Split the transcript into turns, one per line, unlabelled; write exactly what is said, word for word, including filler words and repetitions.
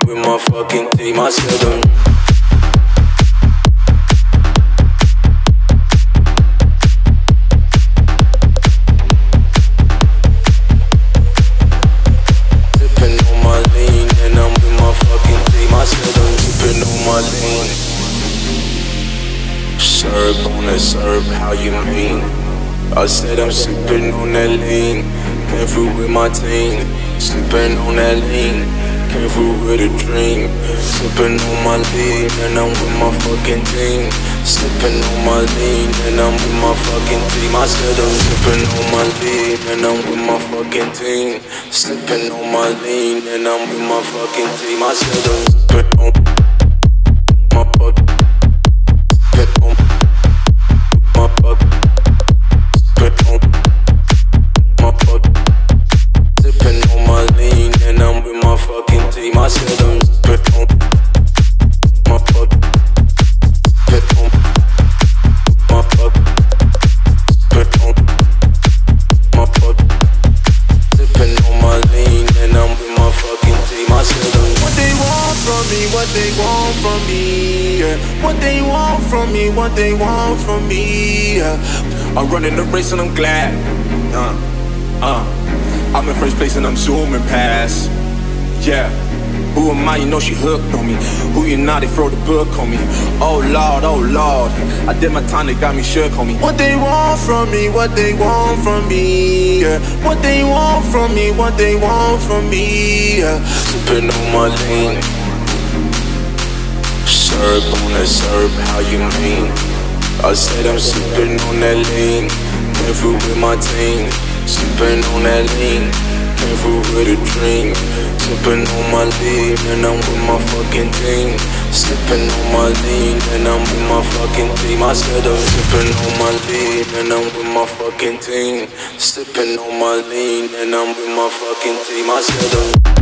with my fucking team. I said them. Sipping on my lean, and I'm with my fucking team. I said I'm sipping on my lean. Serve on that serve, how you mean? I said I'm sipping on that lean. Came through with my team. Sipping on that lean. Came through with a dream. Sipping on my lean, and I'm with my fucking team. Sipping on my lean, and I'm with my fucking team. I said I'm sipping on my lean, and I'm with my fucking team. Sipping on my lean, and I'm with my fucking team. I said I'm sipping on my fuck. Sipping on my fuck. Sipping on my fuck. Sipping on my lean, and I'm with my fucking team. I said I'm sipping on my fuck. Sipping on my fuck. Sipping on my fuck. Sipping on my lean, and I'm with my fucking team. I said I'm.
What they want from me, what they want from me, yeah. What they want from me, what they want from me, yeah. I'm running the race and I'm glad. Uh, uh. I'm in first place and I'm zooming past. Yeah. Who am I? You know she hooked on me. Who you not? They throw the book on me. Oh Lord, oh Lord. I did my time, they got me shook on me. What they want from me, what they want from me, yeah. What they want from me, what they want from me, yeah.
Sipping on my lean. Serve on that serve, how you mean? I said I'm sipping on that lean. Came through with my team. Sipping on that lean. Came through with a dream. Sipping on my lean, and I'm with my fucking team. Sipping on my lean, and I'm with my fucking team. I said I'm sipping on my lean, and I'm with my fucking team. Sipping on my lean, and I'm with my fucking team. I said I'm.